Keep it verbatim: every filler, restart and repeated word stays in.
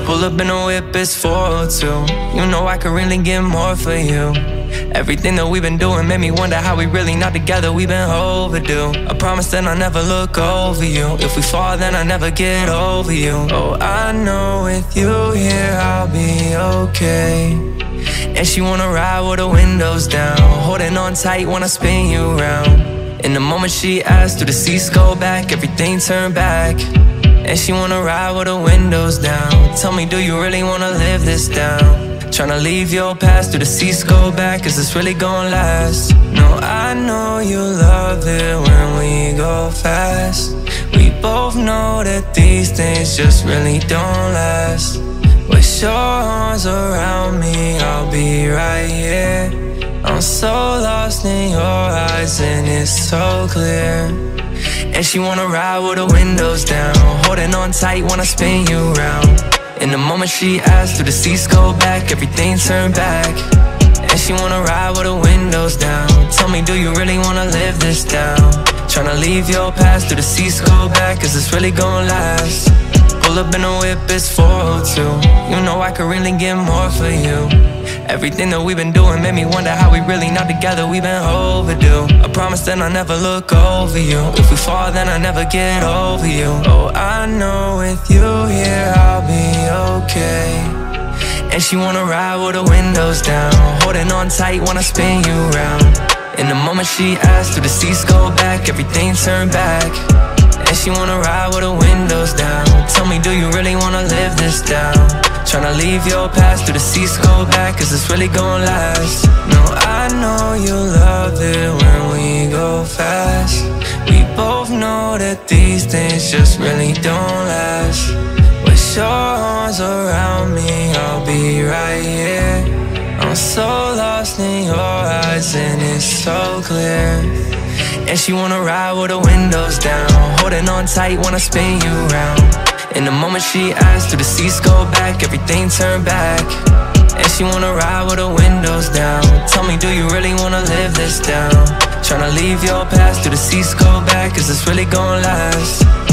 Pull up in a whip, it's four oh two. You know I could really get more for you. Everything that we've been doing made me wonder how we really not together, we been overdue. I promise that I'll never look over you. If we fall, then I'll never get over you. Oh, I know with you here I'll be okay. And she wanna ride with the windows down, holding on tight when I spin you around. In the moment she asked, do the seats go back, everything turned back. And she wanna ride with the windows down. Tell me, do you really wanna live this down? Tryna leave your past, do the seats go back, is this really gon' last? No, I know you love it when we go fast. We both know that these things just really don't last. With your arms around me, I'll be right here. I'm so lost in your eyes and it's so clear. And she wanna ride with the windows down, holding on tight when I spin you around. In the moment she asked, do the seats go back, everything turned back. And she wanna ride with the windows down. Tell me, do you really wanna live this down? Tryna leave your past, do the seats go back, is this really gon' last? Pull up in a whip, it's four oh two. You know I could really get more for you. Everything that we've been doing made me wonder how we really not together, we been overdue. I promise that I'll never look over you. If we fall, then I'll never get over you. Oh, I know with you here I'll be okay. And she wanna ride with the windows down, holding on tight when I spin you around. In the moment she asked, do the seats go back, everything turned back. And she wanna ride with the windows down. Tell me, do you really wanna live this down? Tryna leave your past, do the seats go back, is this really gon' last? No, I know you love it when we go fast. We both know that these things just really don't last. With your arms around me, I'll be right here. I'm so lost in your eyes and it's so clear. And she wanna ride with the windows down, holding on tight when I spin you around. In the moment she asked, do the seats go back, everything turned back. And she wanna ride with the windows down. Tell me, do you really wanna live this down? Tryna leave your past, do the seats go back, is this really gon' last?